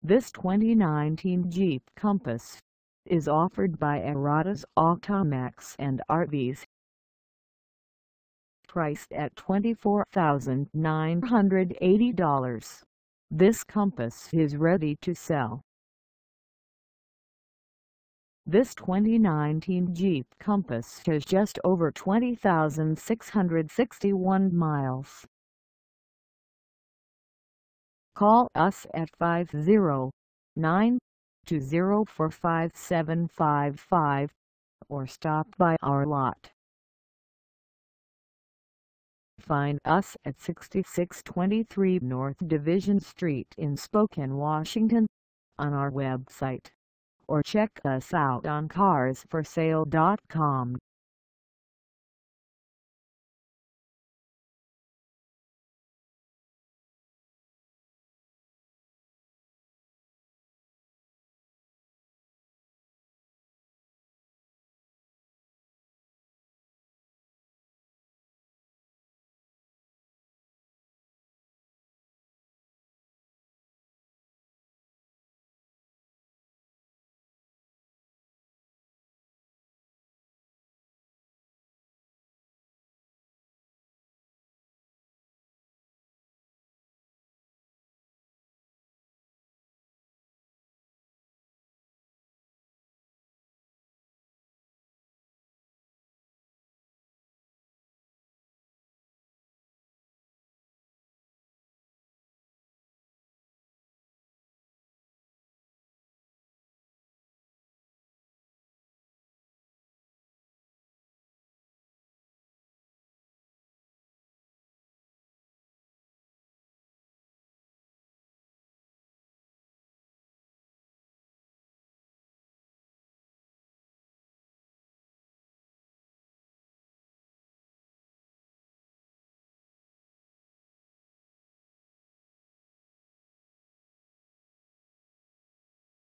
This 2019 Jeep Compass is offered by Arrotta's Automax and RVs. Priced at $24,980, this Compass is ready to sell. This 2019 Jeep Compass has just over 20,661 miles. Call us at 509-204-5755 or stop by our lot. Find us at 6623 North Division Street in Spokane, Washington, on our website, or check us out on carsforsale.com.